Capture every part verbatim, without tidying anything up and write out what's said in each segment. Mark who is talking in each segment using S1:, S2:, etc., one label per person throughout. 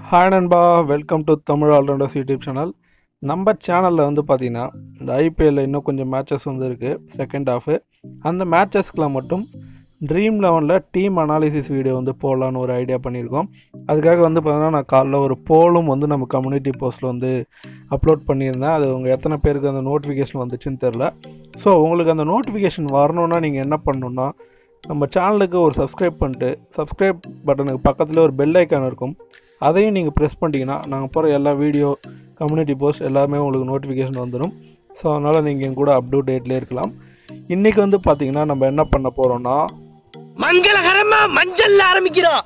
S1: Hi நண்பா, welcome to Tamil allrounders YouTube channel. நம்ம சேனலில் வந்து பார்த்திங்கன்னா இந்த ஐபிஎல்லில் இன்னும் கொஞ்சம் மேட்சஸ் வந்து இருக்குது செகண்ட் ஹாஃபு. அந்த மேட்சஸ்க்கெலாம் மட்டும் ட்ரீம் லெவனில் டீம் அனாலிசிஸ் வீடியோ வந்து போடலான்னு ஒரு ஐடியா பண்ணியிருக்கோம். அதுக்காக வந்து பார்த்திங்கன்னா நான் காலைல ஒரு போலும் வந்து நம்ம கம்யூனிட்டி போஸ்ட்டில் வந்து அப்லோட் பண்ணியிருந்தேன். அது உங்கள் எத்தனை பேருக்கு அந்த நோட்டிஃபிகேஷன் வந்துச்சுன்னு தெரில. ஸோ உங்களுக்கு அந்த நோட்டிஃபிகேஷன் வரணுன்னா நீங்கள் என்ன பண்ணணுன்னா, நம்ம சேனலுக்கு ஒரு சப்ஸ்கிரைப் பண்ணிட்டு சப்ஸ்கிரைப் பட்டனுக்கு பக்கத்தில் ஒரு பெல் ஐக்கான் இருக்கும், அதையும் நீங்கள் ப்ரெஸ் பண்ணிட்டீங்கன்னா நாங்கள் போகிற எல்லா வீடியோ கம்யூனிட்டி போஸ்ட் எல்லாமே உங்களுக்கு நோட்டிஃபிகேஷன் வந்துடும். ஸோ அதனால் நீங்கள் என் கூட அப்டேட் டேட்லேயே இருக்கலாம். இன்றைக்கி வந்து பார்த்திங்கன்னா நம்ம என்ன பண்ண போகிறோன்னா,
S2: மங்களகரமாக மஞ்சள் ஆரம்பிக்கிறோம்.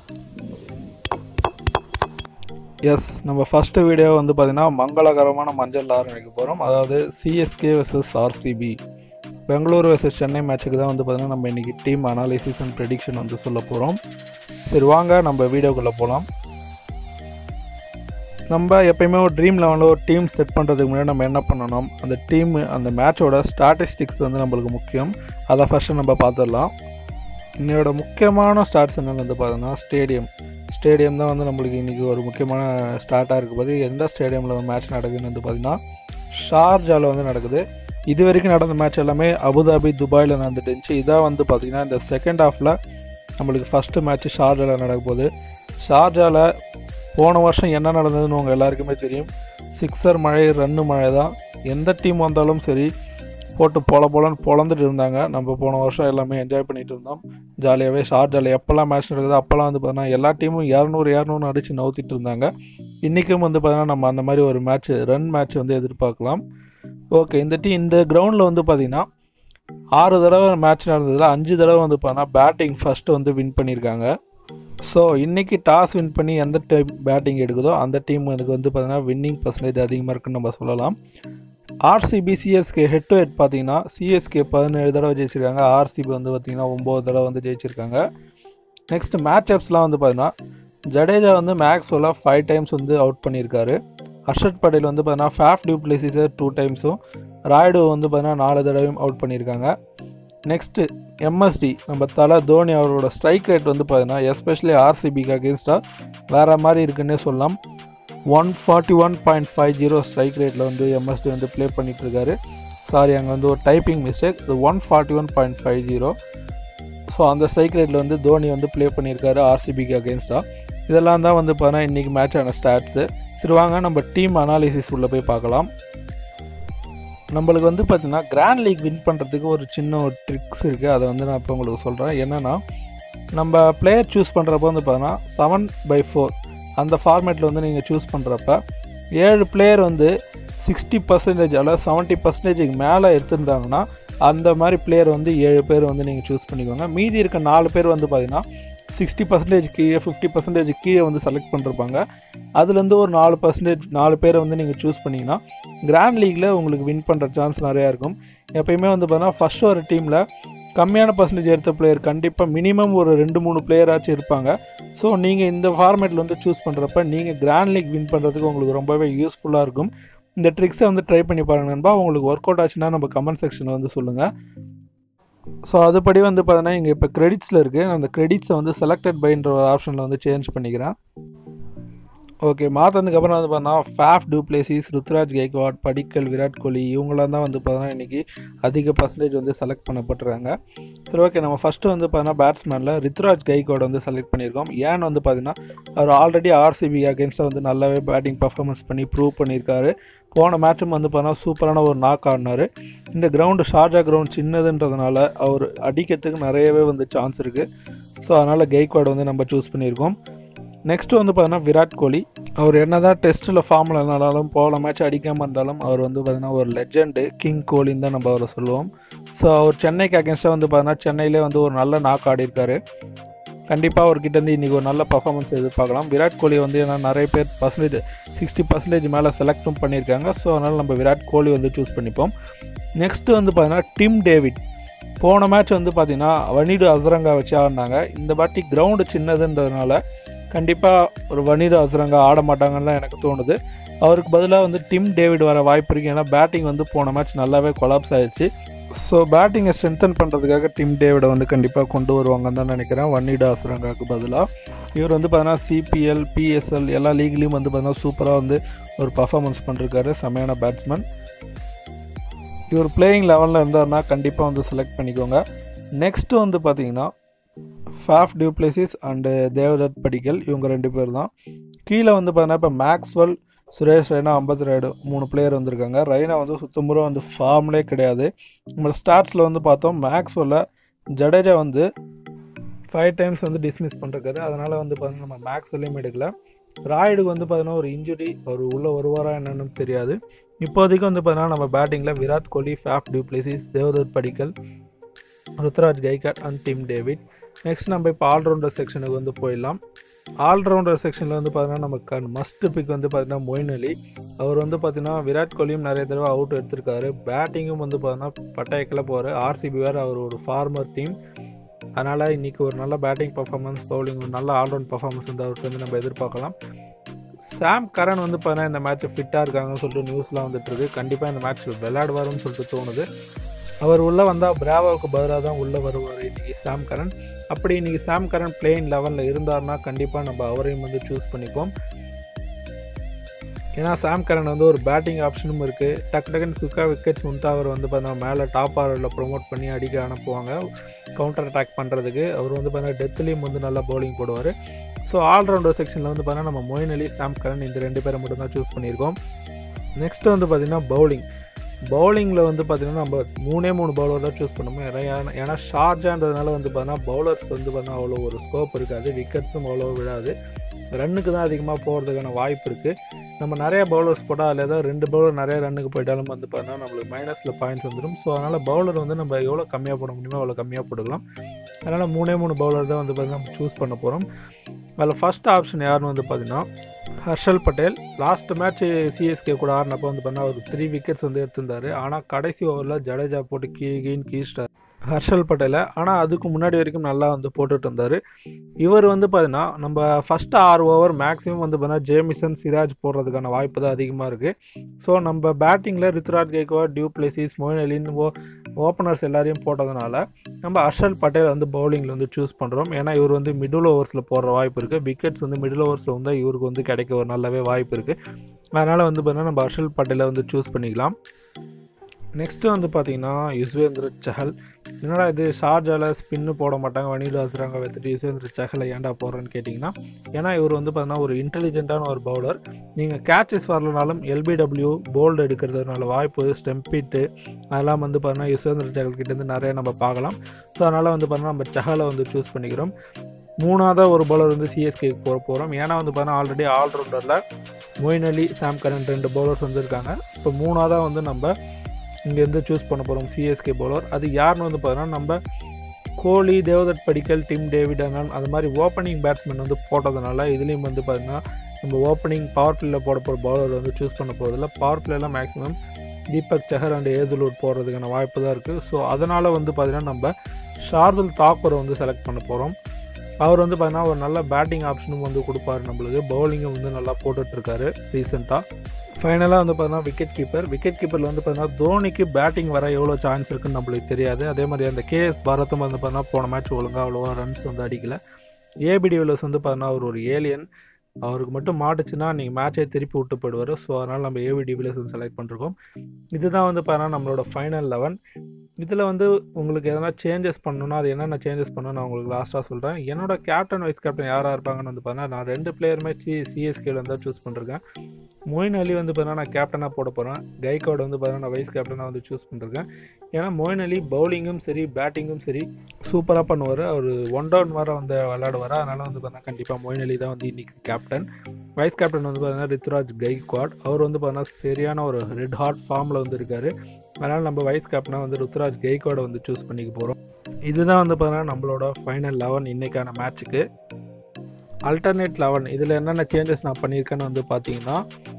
S1: எஸ், நம்ம ஃபஸ்ட்டு வீடியோ வந்து பார்த்திங்கன்னா மங்களகரமான மஞ்சள் ஆரம்பிக்க போகிறோம். அதாவது CSK versus RCB Bangalore versus Chennai மேட்ச்சுக்கு தான் வந்து பார்த்திங்கன்னா நம்ம இன்றைக்கி டீம் அனாலிசிஸ் அண்ட் ப்ரெடிக்ஷன் வந்து சொல்ல போகிறோம். சரி வாங்க நம்ம வீடியோக்குள்ளே போகலாம். நம்ம எப்பயுமே ஒரு ட்ரீம் லெவலில் ஒரு டீம் செட் பண்ணுறதுக்கு முன்னாடி நம்ம என்ன பண்ணணும், அந்த டீம் அந்த மேட்சோட ஸ்டாட்டிஸ்டிக்ஸ் வந்து நம்மளுக்கு முக்கியம். அதை ஃபஸ்ட்டு நம்ம பார்த்துடலாம். இன்னையோட முக்கியமான ஸ்டார்ட்ஸ் என்னென்னு வந்து பார்த்தோன்னா ஸ்டேடியம் ஸ்டேடியம் தான் வந்து நம்மளுக்கு இன்றைக்கி ஒரு முக்கியமான ஸ்டார்ட்டாக இருக்குது. போது எந்த ஸ்டேடியமில் மேட்ச் நடக்குதுன்னு வந்து பார்த்திங்கன்னா ஷார்ஜாவில் வந்து நடக்குது. இது வரைக்கும் நடந்த மேட்ச் எல்லாமே அபுதாபி, துபாயில் நடந்துட்டு இருந்துச்சு. இதான் வந்து பார்த்திங்கன்னா இந்த செகண்ட் ஹாஃபில் நம்மளுக்கு ஃபஸ்ட்டு மேட்ச்சு ஷார்ஜாவில் நடக்க போகுது. ஷார்ஜாவில் போன வருஷம் என்ன நடந்ததுன்னு உங்கள் எல்லாருக்குமே தெரியும். சிக்ஸர் மழை, ரன்னு மழை தான். எந்த டீம் வந்தாலும் சரி போட்டு பொல பொலன்னு பொழந்துட்டு இருந்தாங்க. நம்ம போன வருஷம் எல்லாமே என்ஜாய் பண்ணிகிட்டு இருந்தோம் ஜாலியாகவே. ஷார்ஜாவில் எப்போல்லாம் மேட்ச் நடக்குது அப்போல்லாம் வந்து பார்த்தீங்கன்னா எல்லா டீமும் இரநூறு இரநூறு அடித்து நவுத்திட்டு இருந்தாங்க. இன்றைக்கும் வந்து பார்த்தீங்கன்னா நம்ம அந்த மாதிரி ஒரு மேட்ச் ரன் மேட்ச் வந்து எதிர்பார்க்கலாம். ஓகே, இந்த டீம் இந்த கிரவுண்டில் வந்து பார்த்திங்கன்னா ஆறு தடவை மேட்ச் நடந்ததில் அஞ்சு தடவை வந்து பார்த்தீங்கன்னா பேட்டிங் ஃபஸ்ட்டு வந்து வின் பண்ணியிருக்காங்க. ஸோ இன்றைக்கி டாஸ் வின் பண்ணி எந்த டைம் பேட்டிங் எடுக்குதோ அந்த டீம் எனக்கு வந்து பார்த்திங்கன்னா வின்னிங் பர்சன்டேஜ் அதிகமாக இருக்குன்னு நம்ம சொல்லலாம். RCB CSK head to head பார்த்திங்கன்னா சிஎஸ்கே பதினேழு தடவை ஜெயிச்சிருக்காங்க, ஆர்சிபி வந்து பார்த்திங்கன்னா ஒம்பது தடவை வந்து ஜெயிச்சிருக்காங்க. நெக்ஸ்ட் மேட்ச் அப்ஸ்லாம் வந்து பார்த்திங்கன்னா ஜடேஜா வந்து மேக்ஸ்வெல்ல ஃபைவ் டைம்ஸ் வந்து அவுட் பண்ணியிருக்காரு. ஹர்ஷத் பட்டேல் வந்து பார்த்தீங்கன்னா ஃபேஃப் டியூப்ளேசிஸை டூ டைம்ஸும், ராய்டு வந்து பார்த்தீங்கன்னா நாலு தடவையும் அவுட் பண்ணியிருக்காங்க. நெக்ஸ்ட்டு எம்எஸ்டி நம்ம தலை தோனி அவரோட ஸ்ட்ரைக் ரேட் வந்து பார்த்தீங்கன்னா எஸ்பெஷலி ஆர்சிபிக்கு அகேன்ஸ்டாக வேறு மாதிரி இருக்குன்னே சொல்லலாம். One forty one point five zero strike ரேட்டில் வந்து எம்எஸ்டி வந்து ப்ளே பண்ணிகிட்ருக்காரு. சாரி, அங்கே வந்து ஒரு டைப்பிங் மிஸ்டேக். இது one forty one point five zero so அந்த ஸ்ட்ரைக் ரேட்டில் வந்து தோனி வந்து ப்ளே பண்ணியிருக்காரு ஆர்சிபிக்கு அகேன்ஸ்டாக. இதெல்லாம் தான் வந்து பார்த்தீங்கன்னா இன்றைக்கி மேட்சான ஸ்டாட்ஸு. சரி வாங்க நம்ம டீம் அனாலிசிஸ் உள்ளே போய் பார்க்கலாம். நம்மளுக்கு வந்து பார்த்திங்கன்னா கிராண்ட் லீக் வின் பண்ணுறதுக்கு ஒரு சின்ன ஒரு ட்ரிக்ஸ் இருக்குது. அதை வந்து நான் இப்போ உங்களுக்கு சொல்கிறேன். என்னென்னா, நம்ம பிளேயர் சூஸ் பண்ணுறப்போ வந்து பார்த்தீங்கன்னா செவன் பை ஃபோர் அந்த ஃபார்மேட்டில் வந்து நீங்கள் சூஸ் பண்ணுறப்ப ஏழு பிளேயர் வந்து சிக்ஸ்டி பர்சன்டேஜ் அல்லது செவன்ட்டி பர்சன்டேஜுக்கு மேலே எடுத்துருந்தாங்கன்னா அந்த மாதிரி பிளேயர் வந்து ஏழு பேர் வந்து நீங்கள் சூஸ் பண்ணிக்கோங்க. மீதி இருக்க நாலு பேர் வந்து பார்த்திங்கன்னா சிக்ஸ்டி பர்சன்டேஜ் கீழே ஃபிஃப்டி பர்சன்டேஜ் கீழே வந்து செலக்ட் பண்ணிருப்பாங்க. அதுலேருந்து ஒரு நாலு பர்சன்டேஜ் நாலு பேரை வந்து நீங்கள் சூஸ் பண்ணிங்கன்னா கிராண்ட் லீக்கில் உங்களுக்கு வின் பண்ணுற சான்ஸ் நிறையா இருக்கும். எப்பயுமே வந்து பார்த்தீங்கன்னா ஃபஸ்ட்டு ஒரு டீமில் கம்மியான பர்சன்டேஜ் எடுத்த பிளேயர் கண்டிப்பாக மினிமம் ஒரு ரெண்டு மூணு பிளேயராச்சும் இருப்பாங்க. ஸோ நீங்கள் இந்த ஃபார்மேட்டில் வந்து சூஸ் பண்ணுறப்ப நீங்கள் கிராண்ட் லீக் வின் பண்ணுறதுக்கு உங்களுக்கு ரொம்பவே யூஸ்ஃபுல்லாக இருக்கும். இந்த ட்ரிக்ஸை வந்து ட்ரை பண்ணி பாருங்க நண்பா. உங்களுக்கு ஒர்க் அவுட் ஆச்சுன்னா நம்ம கமெண்ட் செக்ஷனில் வந்து சொல்லுங்கள். ஸோ அதுபடி வந்து பார்த்தீங்கன்னா இங்கே இப்போ கிரெடிட்ஸில் இருக்குது. அந்த கிரெடிட்ஸை வந்து செலக்டட் பைன்ற ஒரு ஆப்ஷனில் வந்து சேஞ்ச் பண்ணிக்கிறேன். ஓகே, மாற்றினதுக்கப்புறம் வந்து பார்த்தீங்கன்னா ஃபேஃப் டியூப்ளேசிஸ், ருத்ராஜ் கெய்க்வாட், படிக்கல், விராட் கோலி இவங்களாம் தான் வந்து பார்த்தீங்கன்னா இன்றைக்கி அதிக பர்சன்டேஜ் வந்து செலக்ட் பண்ணப்பட்டுருக்காங்க. சரி ஓகே, நம்ம ஃபஸ்ட்டு வந்து பார்த்தீங்கன்னா பேட்ஸ்மேனில் ருத்ராஜ் கெய்க்வாட் வந்து செலக்ட் பண்ணியிருக்கோம். ஏன்னு வந்து பார்த்தீங்கன்னா அவர் ஆல்ரெடி ஆர்சிபி அகேன்ஸ்டாக வந்து நல்லாவே பேட்டிங் பர்ஃபார்மன்ஸ் பண்ணி ப்ரூவ் பண்ணியிருக்காரு. போன மேட்சும் வந்து பார்த்தீங்கன்னா சூப்பரான ஒரு நாக் ஆடினார். இந்த கிரவுண்டு ஷார்ஜா கிரவுண்ட் சின்னதுன்றதுனால அவர் அடிக்கிறதுக்கு நிறையவே வந்து சான்ஸ் இருக்குது. ஸோ அதனால் கெய்க்வாட் வந்து நம்ம சூஸ் பண்ணியிருக்கோம். நெக்ஸ்ட்டு வந்து பார்த்தீங்கன்னா விராட் கோலி. அவர் என்ன தான் டெஸ்ட்டில் ஃபார்மில் இருந்தாலும் போன மேட்ச் அடிக்காமல் இருந்தாலும் அவர் வந்து பார்த்திங்கன்னா ஒரு லெஜெண்டு, கிங் கோலின்னு தான் நம்ம அவரை சொல்லுவோம். ஸோ அவர் சென்னைக்கு அகேன்ஸ்டாக வந்து பார்த்தீங்கன்னா சென்னையிலே வந்து ஒரு நல்ல நாக் ஆடிருக்காரு. கண்டிப்பாக அவர்கிட்ட இருந்து இன்றைக்கி ஒரு நல்ல பர்ஃபார்மன்ஸ் எதிர்பார்க்கலாம். விராட் கோலி வந்து ஏன்னா நிறைய பேர் பர்சன்டேஜ் சிக்ஸ்டி பர்சன்டேஜ் மேலே செலக்டும் பண்ணியிருக்காங்க. ஸோ அதனால் நம்ம விராட் கோலி வந்து சூஸ் பண்ணிப்போம். நெக்ஸ்ட்டு வந்து பார்த்தீங்கன்னா டிம் டேவிட். போன மேட்ச் வந்து பார்த்திங்கன்னா வனிடு அசரங்கா வச்சு ஆடினாங்க. இந்த வாட்டி கிரவுண்டு சின்னதுன்றதுனால கண்டிப்பாக ஒரு வனிடு அசரங்கா ஆட மாட்டாங்கன்னு எனக்கு தோணுது. அவருக்கு பதிலாக வந்து டிம் டேவிட் வர வாய்ப்பு இருக்குது. ஏன்னா பேட்டிங் வந்து போன மேட்ச் நல்லாவே கொலாப்ஸ் ஆகிடுச்சு. ஸோ பேட்டிங்கை ஸ்ட்ரென்தன் பண்ணுறதுக்காக டிம் டேவிடை வந்து கண்டிப்பாக கொண்டு வருவாங்கன்னு தான் நினைக்கிறேன். வன்னிடா அசுரங்காவுக்கு பதிலாக. இவர் வந்து பார்த்தீங்கன்னா சிபிஎல் பிஎஸ்எல் எல்லா லீக்லேயும் வந்து பார்த்தீங்கன்னா சூப்பராக வந்து ஒரு பர்ஃபார்மன்ஸ் பண்ணிருக்காரு. செமையான பேட்ஸ்மேன். இவர் பிளேயிங் லெவலில் இருந்தார்னா கண்டிப்பாக வந்து செலக்ட் பண்ணிக்கோங்க. நெக்ஸ்ட்டு வந்து பார்த்தீங்கன்னா ஃபாஃப் டியூப்ளேசிஸ் அண்டு தேவதத் படிக்கல், இவங்க ரெண்டு பேர் தான். கீழே வந்து பார்த்தீங்கன்னா இப்போ மேக்ஸ்வெல், சுரேஷ் ரெய்னா, அம்பத் ராயுடு மூணு பிளேயர் வந்திருக்காங்க. ரெய்னா வந்து சுத்தமுறை வந்து ஃபார்ம்லேயே கிடையாது. நம்ம ஸ்டார்ட்ஸில் வந்து பார்த்தோம் மேக்ஸ்வெல்ல ஜடேஜா வந்து ஃபைவ் டைம்ஸ் வந்து டிஸ்மிஸ் பண்ணிருக்காரு. அதனால் வந்து பார்த்தீங்கன்னா நம்ம மேக்ஸ்வெல்லையும் எடுக்கல. ராயுடுக்கு வந்து பார்த்தீங்கன்னா ஒரு இன்ஜுரி, அவர் உள்ளே வருவாரா என்னன்னு தெரியாது. இப்போதைக்கு வந்து பார்த்தீங்கன்னா நம்ம பேட்டிங்கில் Virat Kohli, Faf du Plessis, Devdutt Padikkal, Ruturaj Gaikwad and Tim David. Next நம்ம இப்போ ஆல்ரவுண்டர் செக்ஷனுக்கு வந்து போயிடலாம். ஆல்ரவுண்டர் செக்ஷனில் வந்து பார்த்தீங்கன்னா நமக்கு மஸ்ட் பிக் வந்து பார்த்தீங்கன்னா மொயின் அலி. அவர் வந்து பார்த்தீங்கன்னா விராட் கோலியும் நிறைய தடவை அவுட் எடுத்திருக்காரு. பேட்டிங்கும் வந்து பார்த்தீங்கன்னா பட்டையக்கில் போகிறார். ஆர்சிபி வேறு அவர் ஒரு ஃபார்மர் டீம். அதனால் இன்றைக்கி ஒரு நல்ல பேட்டிங் பர்ஃபார்மன்ஸ், பவுலிங் ஒரு நல்ல ஆல்ரவுண்ட் பர்ஃபார்மன்ஸ் வந்து அவருக்கு வந்து நம்ம எதிர்பார்க்கலாம். சாம் கரன் வந்து பார்த்தீங்கன்னா இந்த மேட்ச் ஃபிட்டாக இருக்காங்கன்னு சொல்லிட்டு நியூஸ்லாம் வந்துட்டுருக்கு. கண்டிப்பாக இந்த மேட்ச் விளையாடுவாருன்னு சொல்லிட்டு தோணுது. அவர் உள்ளே வந்தால் பிராவோவுக்கு பதிலாக தான் உள்ளே வருவார் இன்றைக்கி சாம் கரன். அப்படி இன்றைக்கி சாம் கரன் பிளேயிங் லெவலில் இருந்தார்னா கண்டிப்பாக நம்ம அவரையும் வந்து சூஸ் பண்ணிப்போம். ஏன்னா சாம் கரன் வந்து ஒரு பேட்டிங் ஆப்ஷனும் இருக்குது. டக்கு டக்குன்னு குயிக்காக விக்கெட்ஸ் வந்து அவர் வந்து பார்த்தீங்கன்னா மேலே டாப் ஆர்டரில் ப்ரொமோட் பண்ணி அடிக்க அனுப்புவாங்க கவுண்டர் அட்டாக் பண்ணுறதுக்கு. அவர் வந்து பார்த்தீங்கன்னா டெத்துலேயும் வந்து நல்லா பவுலிங் போடுவார். ஸோ ஆல்ரவுண்டர் செக்ஷனில் வந்து பார்த்தீங்கன்னா நம்ம மொயின் அலி, சாம் கரன் இந்த ரெண்டு பேரை மட்டும் தான் சூஸ் பண்ணியிருக்கோம். நெக்ஸ்ட்டு வந்து பார்த்திங்கன்னா பவுலிங். பவுலிங்கில் வந்து பார்த்திங்கன்னா நம்ம மூணே மூணு பவுலர் தான் சூஸ் பண்ணுவோம். ஏன்னா ஏன்னா ஷார்ஜான்றதுனால வந்து பார்த்தீங்கன்னா பவுலர்ஸ்க்கு வந்து பார்த்தீங்கன்னா அவ்வளோ ஒரு ஸ்கோப் இருக்காது. விக்கெட்ஸும் அவ்வளோ விடாது. ரன்னுக்கு தான் அதிகமாக போகிறதுக்கான வாய்ப்பு இருக்குது. நம்ம நிறைய பவுலர்ஸ் போட்டால் அதில் ஏதாவது ரெண்டு பவுலர் நிறைய ரன்னுக்கு போயிட்டாலும் வந்து பார்த்தீங்கன்னா நம்மளுக்கு மைனஸில் பாயிண்ட்ஸ் வந்துடும். ஸோ அதனால் பவுலர் வந்து நம்ம எவ்வளோ கம்மியாக போட முடியுமோ அவ்வளோ கம்மியாக போட்டுக்கலாம். அதனால் மூணே மூணு பவுலர் தான் வந்து பார்த்திங்கன்னா நம்ம சூஸ் பண்ண போகிறோம். அதில் ஃபஸ்ட் ஆப்ஷன் யாருன்னு வந்து பார்த்திங்கன்னா Harshal Patel. Last match CSK கூட ஆடினப்போ வந்து பார்த்தீங்கன்னா ஒரு த்ரீ விக்கெட்ஸ் வந்து எடுத்திருந்தார். ஆனால் கடைசி ஓவரில் ஜடேஜா போட்டு கீ கீன்னு கீழ்ஸ்டார் ஹர்ஷல் பட்டேலை. ஆனால் அதுக்கு முன்னாடி வரைக்கும் நல்லா வந்து போட்டுட்டு இருந்தார். இவர் வந்து பார்த்தீங்கன்னா நம்ம ஃபஸ்ட்டு ஆறு ஓவர் மேக்ஸிமம் வந்து பார்த்தீங்கன்னா ஜேமிசன், சிராஜ் போடுறதுக்கான வாய்ப்பு தான் அதிகமாக இருக்குது. ஸோ நம்ம பேட்டிங்கில் ருத்ராஜ் கைக்வாட், டியூப்ளேசிஸ், மொயின் அலின்னு ஓ ஓப்பனர்ஸ் எல்லாரையும் போட்டதுனால நம்ம ஹர்ஷல் பட்டேல் வந்து பவுலிங்கில் வந்து சூஸ் பண்ணுறோம். ஏன்னா இவர் வந்து மிடில் ஓவர்ஸில் போடுற வாய்ப்பு இருக்குது. விக்கெட்ஸ் வந்து மிடில் ஓவர்ஸில் வந்து இவருக்கு வந்து கிடைக்க ஒரு நல்லாவே வாய்ப்பு இருக்குது. அதனால் வந்து பார்த்தீங்கன்னா நம்ம ஹர்ஷல் பட்டேலை வந்து சூஸ் பண்ணிக்கலாம். நெக்ஸ்ட்டு வந்து பார்த்தீங்கன்னா யுஸ்வேந்திர சஹல். என்னடா இது ஷார்ஜாவில் ஸ்பின்னு போட மாட்டாங்க, வனிடா அசுரங்கா வைத்துட்டு யுஸ்வேந்திர சஹலை ஏன்டா போடுறேன்னு கேட்டிங்கன்னா, ஏன்னா இவர் வந்து பார்த்தீங்கன்னா ஒரு இன்டெலிஜென்ட்டான ஒரு பவுலர். நீங்கள் கேட்சஸ் வரலனாலும் எல்பிடபிள்யூ போல்டு எடுக்கிறதுனால வாய்ப்பு, ஸ்டெம்பிட்டு அதெல்லாம் வந்து பார்த்தீங்கன்னா யுஸ்வேந்திர சஹல் கிட்டேருந்து நிறைய நம்ம பார்க்கலாம். ஸோ அதனால் வந்து பார்த்தீங்கன்னா நம்ம சஹலை வந்து சூஸ் பண்ணிக்கிறோம். மூணாவதாக ஒரு பவுலர் வந்து சிஎஸ்கேக்கு போக போகிறோம். ஏன்னா வந்து பார்த்தீங்கன்னா ஆல்ரெடி ஆல்ரவுண்டரில் மொயின் அலி, சாம் கரன் ரெண்டு பவுலர்ஸ் வந்துருக்காங்க. இப்போ மூணாவதாக வந்து நம்ம இங்கேருந்து சூஸ் பண்ண போகிறோம் சிஎஸ்கே பவுலர். அது யாருன்னு வந்து பார்த்தீங்கன்னா நம்ம கோலி, தேவதத் படிக்கல், டிம் டேவிட் அது மாதிரி ஓப்பனிங் பேட்ஸ்மேன் வந்து போட்டதுனால இதுலேயும் வந்து பார்த்தீங்கன்னா நம்ம ஓப்பனிங் பவர் பிளேயில் போட போகிற பவுலர் வந்து சூஸ் பண்ண போகிறதில்ல. பவர் பிளேலாம் மேக்ஸிமம் தீபக் சஹர் அண்ட் ஏசுலூர் போடுறதுக்கான வாய்ப்பு தான் இருக்குது. ஸோ அதனால் வந்து பார்த்தீங்கன்னா நம்ம ஷார்துல் தாக்கூரை வந்து செலக்ட் பண்ண போகிறோம். அவர் வந்து பார்த்தீங்கன்னா ஒரு நல்ல பேட்டிங் ஆப்ஷனும் வந்து கொடுப்பாரு நம்மளுக்கு. பவுலிங்கை வந்து நல்லா போட்டுட்ருக்காரு ரீசெண்டாக. ஃபைனலாக வந்து பார்த்தீங்கன்னா விக்கெட் கீப்பர். விக்கெட் கீப்பரில் வந்து பார்த்தீங்கன்னா தோனிக்கு பேட்டிங் வர எவ்வளோ சான்ஸ் இருக்குன்னு நம்மளுக்கு தெரியாது. அதே மாதிரி அந்த கேஎஸ் பாரத்தும் வந்து பார்த்தீங்கன்னா போன மேட்ச் ஒழுங்காக அவ்வளோவா ரன்ஸ் வந்து அடிக்கல. ஏபிடி வில்லர்ஸ் வந்து பார்த்தீங்கன்னா அவர் ஒரு ஏலியன். அவருக்கு மட்டும் மாட்டுச்சுன்னா நீங்கள் மேட்சை திருப்பி விட்டு போயிடுவார். ஸோ அதனால் நம்ம ஏபிடி வில்லர்ஸ் செலக்ட் பண்ணிருக்கோம். இதுதான் வந்து பார்த்தீங்கன்னா நம்மளோட ஃபைனல் லெவன். இதில் வந்து உங்களுக்கு எதனா சேஞ்சஸ் பண்ணணுன்னா அது என்னென்ன சேஞ்சஸ் பண்ணணும் நான் உங்களுக்கு லாஸ்ட்டாக சொல்கிறேன். என்னோட கேப்டன், வைஸ் கேப்டன் யாராக இருப்பாங்கன்னு வந்து பார்த்தீங்கன்னா நான் ரெண்டு பிளேயருமே சி சிஎஸ்கேல இருந்தால் சூஸ் பண்ணிருக்கேன். மொயின் அலி வந்து பார்த்தீங்கன்னா நான் கேப்டனாக போட போகிறேன். கைக்வாட் வந்து பார்த்தீங்கன்னா நான் வைஸ் கேப்டனாக வந்து சூஸ் பண்ணிருக்கேன். ஏன்னா மொயின் அலி பவுலிங்கும் சரி பேட்டிங்கும் சரி சூப்பராக பண்ணுவார். அவர் ஒன் டவுன் வர வந்து விளையாடுவார். அதனால் வந்து பார்த்தீங்கன்னா கண்டிப்பாக மொயின் அலி தான் வந்து இன்றைக்கி கேப்டன். வைஸ் கேப்டன் வந்து பார்த்தீங்கன்னா ருத்ராஜ் கைக்வாட். அவர் வந்து பார்த்தீங்கன்னா சரியான ஒரு ரெட் ஹாட் ஃபார்மில் வந்து இருக்கார். அதனால் நம்ம வைஸ் கேப்டனாக வந்து ருத்ராஜ் கைக்வாடை வந்து சூஸ் பண்ணிக்க போகிறோம். இதுதான் வந்து பார்த்தீங்கன்னா நம்மளோட ஃபைனல் லெவன் இன்றைக்கான மேட்ச்சுக்கு. அல்டர்னேட் லெவன் இதில் என்னென்ன சேஞ்சஸ் நான் பண்ணியிருக்கேன்னு வந்து பார்த்தீங்கன்னா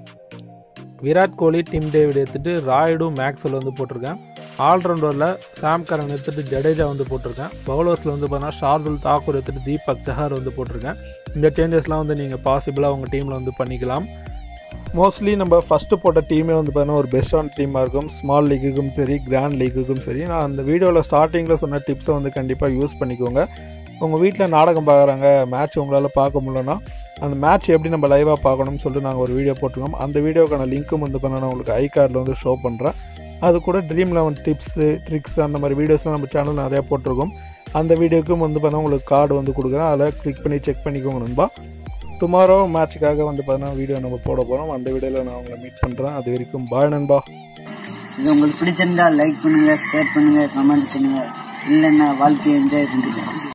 S1: விராட் கோலி, டிம் டேவிட் எடுத்துகிட்டு ராயுடு, மேக்ஸ்வெல் வந்து போட்டிருக்கேன். ஆல்ரவுண்டரில் சாம் கரன் எடுத்துகிட்டு ஜடேஜா வந்து போட்டிருக்கேன். பவுலர்ஸில் வந்து பார்த்தீங்கன்னா ஷார்துல் தாக்கூர் எடுத்துகிட்டு தீபக் சஹர் வந்து போட்டிருக்கேன். இந்த சேஞ்சஸ்லாம் வந்து நீங்கள் பாசிபிளாக உங்கள் டீமில் வந்து பண்ணிக்கலாம். மோஸ்ட்லி நம்ம ஃபஸ்ட்டு போட்ட டீமே வந்து பார்த்தீங்கன்னா ஒரு பெஸ்டான டீமாக இருக்கும். ஸ்மால் லீக்குக்கும் சரி, கிராண்ட் லீக்குக்கும் சரி. நான் அந்த வீடியோவில் ஸ்டார்டிங்கில் சொன்ன டிப்ஸை வந்து கண்டிப்பாக யூஸ் பண்ணிக்கோங்க. உங்கள் வீட்டில் நாடகம் பார்க்குறாங்க, மேட்ச் உங்களால் பார்க்க முடியலன்னா அந்த மேட்ச் எப்படி நம்ம லைவாக பார்க்கணும்னு சொல்லிட்டு நாங்கள் ஒரு வீடியோ போட்டிருக்கோம். அந்த வீடியோக்கான லிங்க்கும் வந்து பார்த்தீங்கன்னா உங்களுக்கு ஐ கார்டில் வந்து ஷோ பண்ணுறேன். அது கூட ட்ரீம் லெவன் டிப்ஸு, ட்ரிக்ஸ் அந்த மாதிரி வீடியோஸ்லாம் நம்ம சேனல் நிறையா போட்டிருக்கோம். அந்த வீடியோக்கும் வந்து பார்த்தீங்கன்னா உங்களுக்கு கார்டு வந்து கொடுக்குறேன். அதில் கிளிக் பண்ணி செக் பண்ணிக்கோங்க நண்பா. டுமாரோ மேட்சுக்காக வந்து பார்த்தீங்கன்னா வீடியோ நம்ம போட போகிறோம். அந்த வீடியோவில் நான் உங்களை மீட் பண்ணுறேன். அது வரைக்கும் பாய் நண்பா.
S3: இது உங்களுக்கு பிடிச்சிருந்தா லைக் பண்ணுங்கள், ஷேர் பண்ணுங்கள், கமெண்ட் பண்ணுங்கள். இல்லைன்னா வாழ்க்கையை என்ஜாய் பண்ணுங்கள்.